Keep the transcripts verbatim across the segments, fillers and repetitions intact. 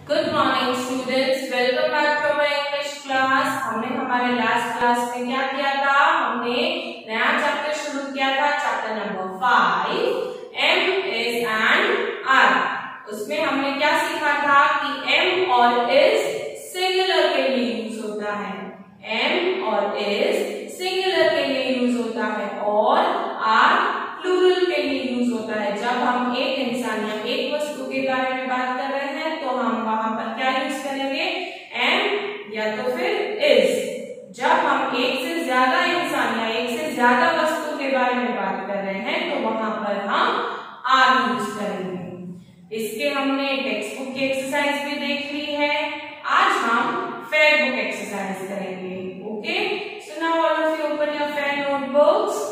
Good morning students, welcome back to our English class. हमने हमारे last class में क्या किया था? हमने नया चैप्टर शुरू किया था, chapter number five, am is and are. उसमें हमने क्या सीखा था कि एम और इज सिंगुलर के लिए यूज होता है, एम और इज सिंगुलर के लिए यूज होता है और आर प्लूरल के लिए यूज होता है। जब हम एक इंसान या एक वस्तु के बारे में बात कर रहे हैं तो हम वहां पर क्या यूज करेंगे? एम या तो फिर इज। जब हम एक से ज्यादा इंसान या एक से ज्यादा वस्तु के बारे में बात कर रहे हैं तो वहां पर हम आर यूज करेंगे। इसके हमने टेक्स्ट बुक की एक्सरसाइज भी देख ली है। आज हम फेयर बुक एक्सरसाइज करेंगे। Okay, so now all of you open your fair notebooks.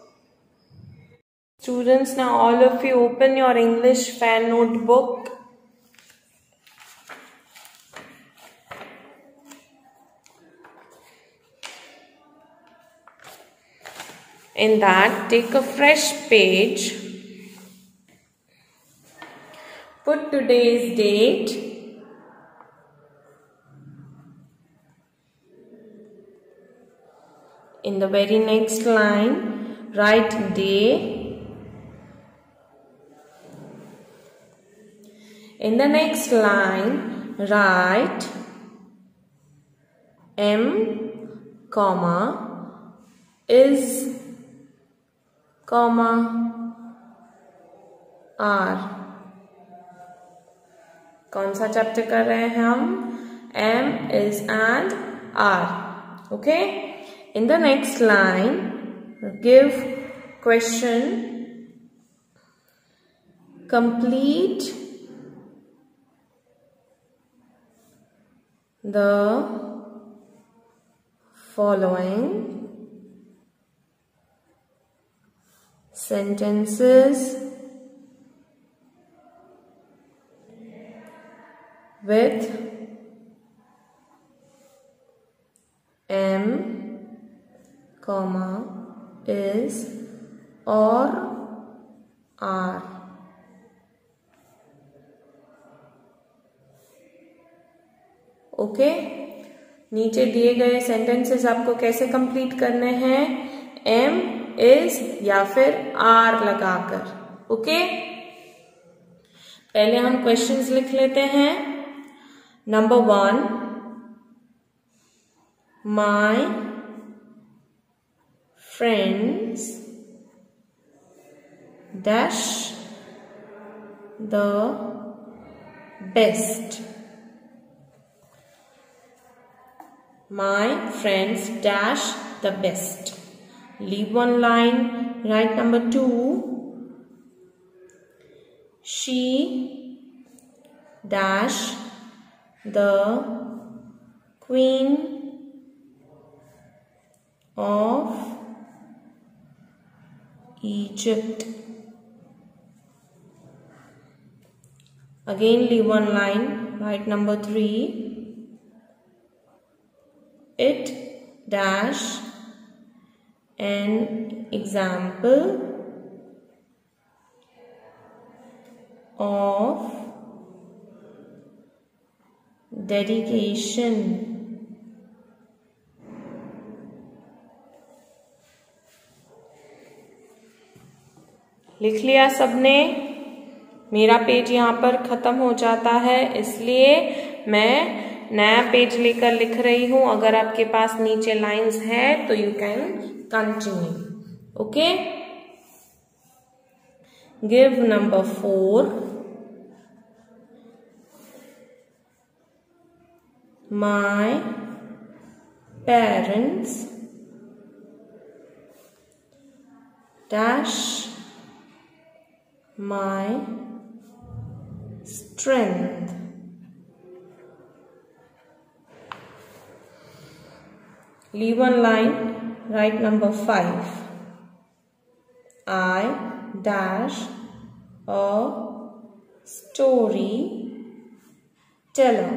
Students, now all of you open your English fair notebook. In that, take a fresh page. Put today's date. In the very next line, write day. In the next line, write M, comma, is, comma, R. कौन सा chapter कर रहे हैं हम? M, is and R. Okay? In the next line, give question, complete the following sentences with M, comma, is or are. Okay okay? नीचे दिए गए sentences आपको कैसे कंप्लीट करने हैं? एम, इज या फिर आर लगाकर। Okay okay? पहले हम क्वेश्चंस लिख लेते हैं। Number one, my friends dash the best. My friends dash the best. Leave one line. Write number two. She dash the queen of Egypt. Again leave one line. Write number three. It dash an example of dedication. लिख लिया सबने? मेरा page यहाँ पर खत्म हो जाता है, इसलिए मैं नया पेज लेकर लिख रही हूं। अगर आपके पास नीचे लाइंस है तो you can continue. Okay, give number four, my parents dash my strength. Leave one line. Write number five. I dash a story teller.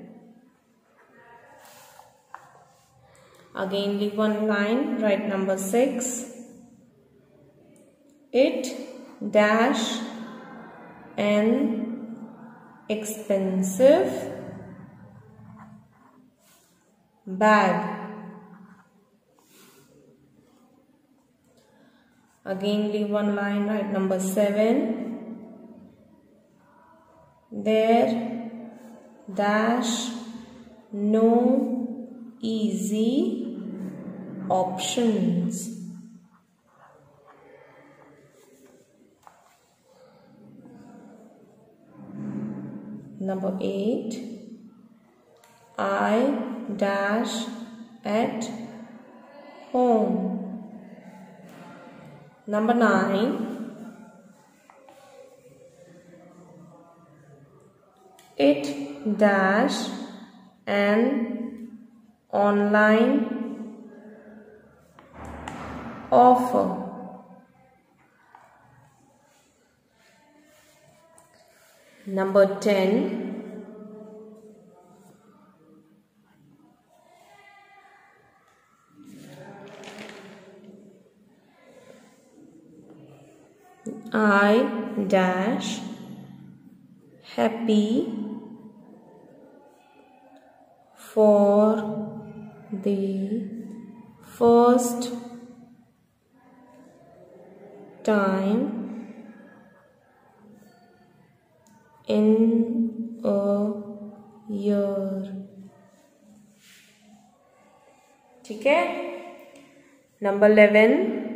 Again leave one line. Write number six. It dash an expensive bag. Again leave one line, right? Number seven. There dash no easy options. Number eight. I dash at home. Number nine. It dash an online offer. Number ten. I dash happy for the first time in a year. ठीक है. Number eleven.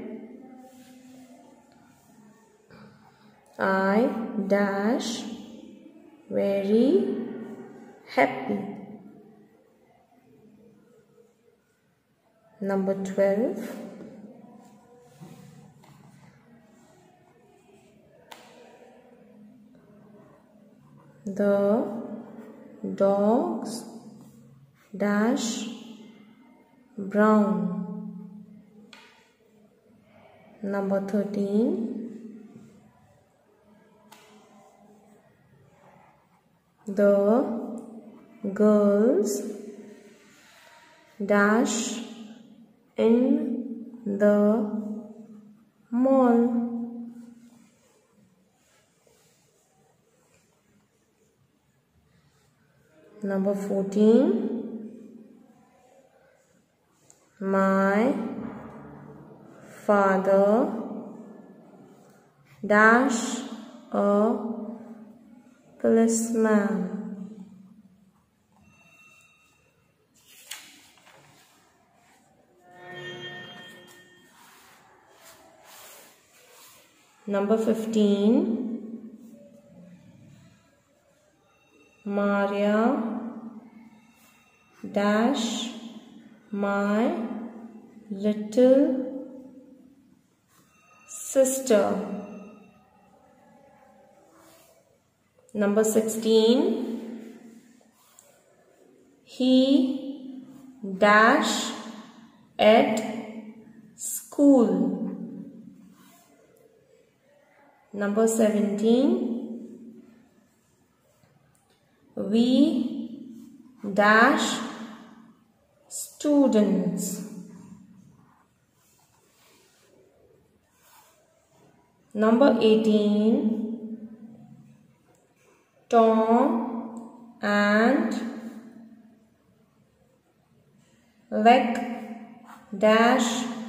I dash very happy. Number twelve. The dogs dash brown. Number thirteen. The girls dash in the mall. Number fourteen. My father dash a policeman. Number fifteen. Maria dash my little sister. Number sixteen. He dash at school. Number seventeen. We dash students. Number eighteen. Tom and Lek dash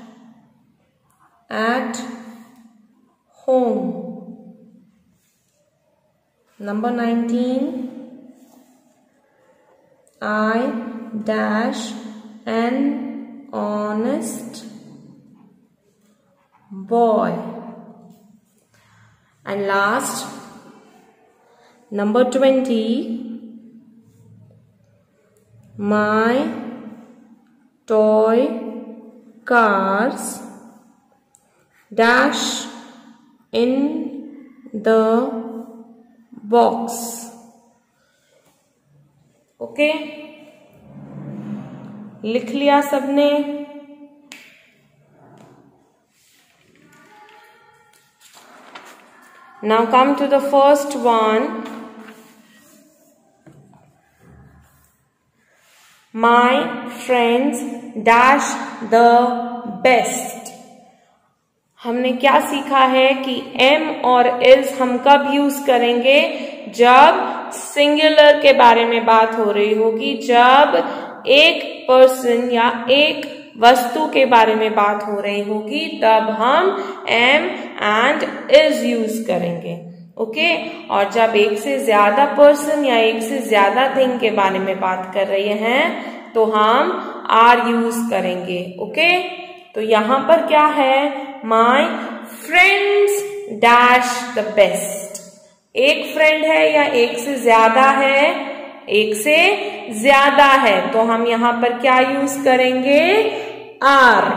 at home. Number nineteen. I dash an honest boy. And last, number twenty. My toy cars dash in the box. Okay, लिख लिया सबने? Now come to the first one. My friends dash the best. हमने क्या सीखा है कि am और is हम कब यूज करेंगे? जब सिंगुलर के बारे में बात हो रही होगी, जब एक पर्सन या एक वस्तु के बारे में बात हो रही होगी, तब हम एम एंड इज यूज करेंगे। Okay okay? और जब एक से ज्यादा पर्सन या एक से ज्यादा थिंग के बारे में बात कर रहे हैं तो हम आर यूज करेंगे। Okay okay? तो यहां पर क्या है, my friends dash the best. एक फ्रेंड है या एक से ज्यादा है, एक से ज्यादा है, तो हम यहां पर क्या यूज करेंगे, are.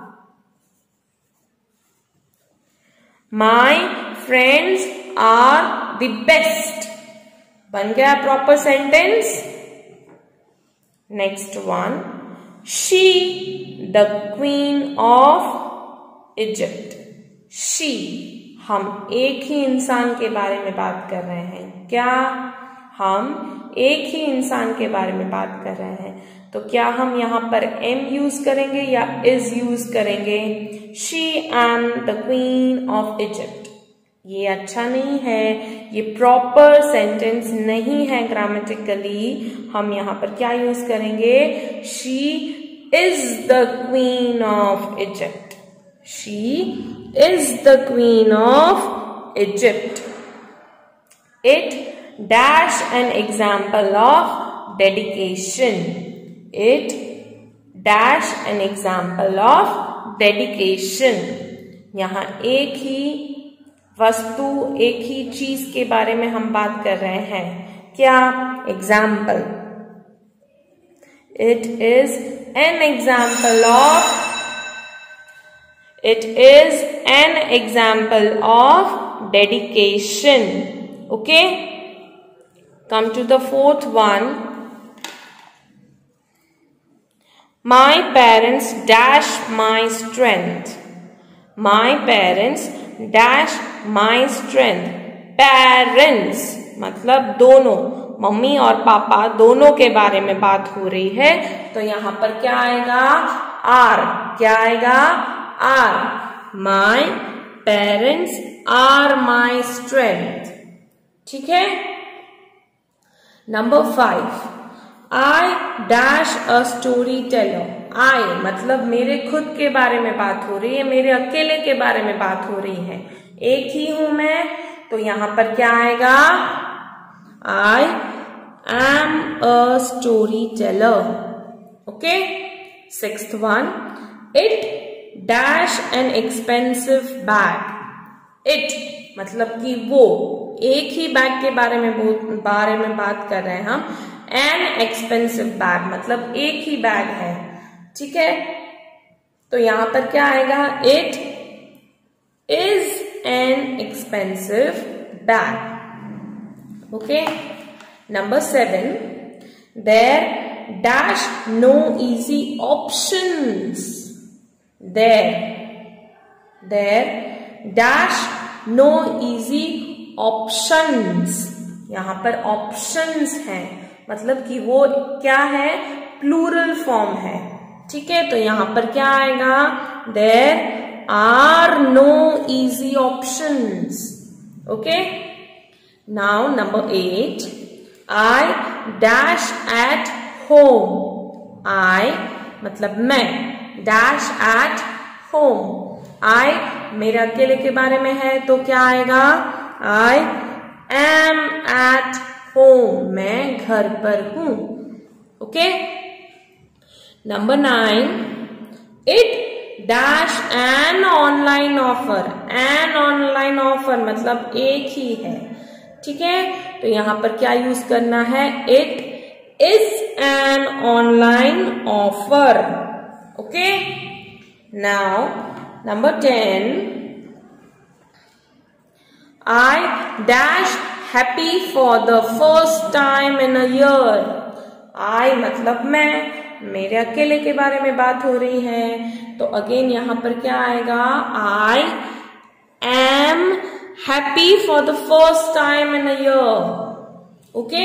My friends are the best, बन गया proper sentence. Next one, she the queen of Egypt. She, हम एक ही इंसान के बारे में बात कर रहे हैं। क्या हम एक ही इंसान के बारे में बात कर रहे हैं, तो क्या हम यहां पर एम यूज करेंगे या इज यूज करेंगे। She am the queen of Egypt, ये अच्छा नहीं है, ये प्रॉपर सेंटेंस नहीं है ग्रामेटिकली। हम यहां पर क्या यूज करेंगे, she is the queen of Egypt. She is the queen of Egypt. It dash an example of dedication. It dash an example of dedication. यहां एक ही वस्तु, एक ही चीज के बारे में हम बात कर रहे हैं। क्या, example. It is an example of, it is an example of dedication. Okay, come to the fourth one, my parents dash my strength. My parents dash my strength. Parents मतलब दोनों, मम्मी और पापा दोनों के बारे में बात हो रही है, तो यहां पर क्या आएगा, आर। क्या आएगा, are. My parents are my strength. ठीक है। Number five, I dash a storyteller. I मतलब मेरे खुद के बारे में बात हो रही है, मेरे अकेले के बारे में बात हो रही है, एक ही हूं मैं, तो यहां पर क्या आएगा, I am a storyteller. Okay. Sixth one, it dash an expensive bag. It मतलब कि वो, एक ही बैग के बारे में बारे में बात कर रहे हैं हम। एन एक्सपेंसिव बैग मतलब एक ही बैग है। ठीक है, तो यहां पर क्या आएगा, it is an expensive bag. Okay. Number seven, there dash no easy options. There there dash no easy options. यहां पर ऑप्शंस हैं मतलब कि वो क्या है, प्लूरल फॉर्म है। ठीक है, तो यहां पर क्या आएगा, there are no easy options. Okay. Now number eight, I dash at home. I मतलब मैं, डैश एट होम। आई मेरे अकेले के बारे में है, तो क्या आएगा, आई एम एट होम, मैं घर पर हूं। Okay. Number nine, it dash an online offer. An online offer मतलब एक ही है। ठीक है, तो यहां पर क्या यूज करना है, it is an online offer. Okay. Now number ten, I dash happy for the first time in a year. I मतलब मैं, मेरे अकेले के बारे में बात हो रही है, तो अगेन यहां पर क्या आएगा, I am happy for the first time in a year. Okay.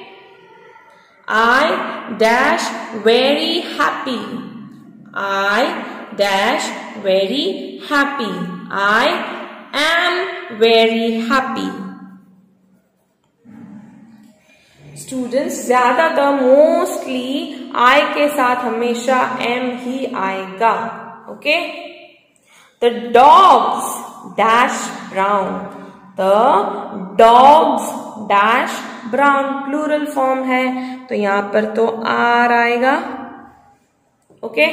I dash very happy. I dash very happy. I am very happy. Students ज्यादातर मोस्टली आई के साथ हमेशा एम ही आएगा. Okay. The dogs dash brown. The dogs dash brown plural form है तो यहां पर तो आर आएगा. Okay.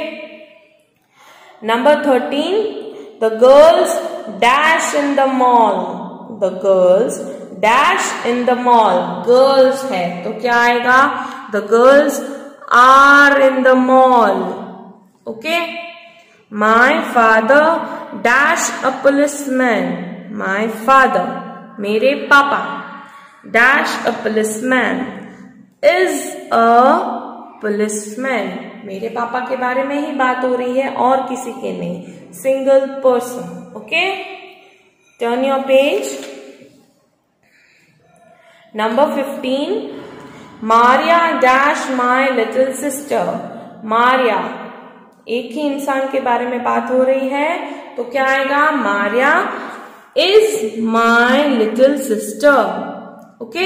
Number thirteen. The girls dash in the mall. The girls dash in the mall. Girls है तो क्या आएगा? The girls are in the mall. Okay. My father dash a policeman. My father मेरे पापा dash a policeman is a policeman. मेरे पापा के बारे में ही बात हो रही है और किसी के नहीं. Single person. Okay. Turn your page. Number fifteen. Maria dash my little sister. Maria एक ही इंसान के बारे में बात हो रही है तो क्या आएगा? Maria is my little sister. Okay.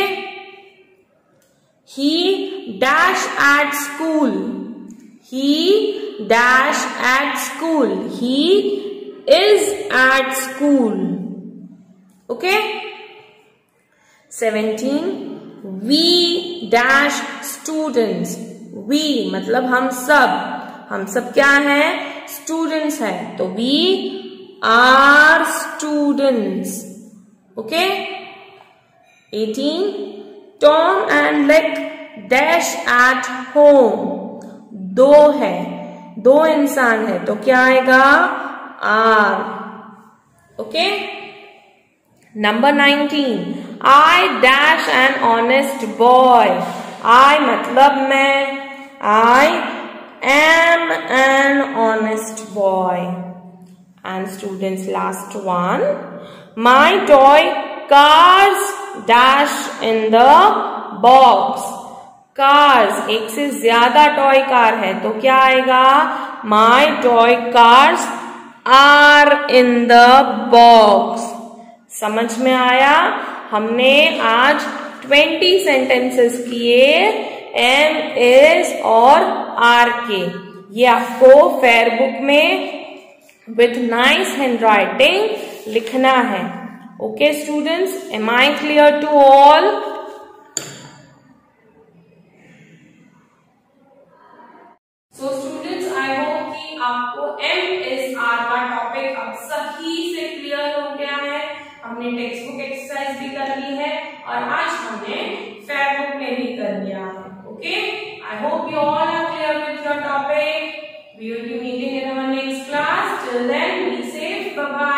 He dash at school. He dash at school. He is at school. Okay. Seventeen. We dash students. We मतलब हम सब. हम सब क्या हैं? स्टूडेंट्स हैं तो we are students. Okay. Eighteen. Tom and Lake dash at home. दो है, दो इंसान है तो क्या आएगा? Are. Okay. Number nineteen. I dash an honest boy. I मतलब मैं. I am an honest boy. And students last one. My toy cars dash in the box. Cars एक से ज्यादा टॉय कार है तो क्या आएगा? My toy cars are in the box. समझ में आया? हमने आज ट्वेंटी सेंटेंसेस किए एम इज और आर के. ये आपको फेयर बुक में विथ नाइस हैंड राइटिंग लिखना है. Okay students, am I clear to all? So students, I hope कि आपको एम इज आर का टॉपिक अब सही से क्लियर हो गया है. हमने टेक्स्ट बुक एक्सरसाइज भी कर ली है और आज हमने फेयर बुक में भी कर लिया है. Okay, I hope you all are clear with your topic. We will be meeting in our next class. Till then, be safe. Bye bye.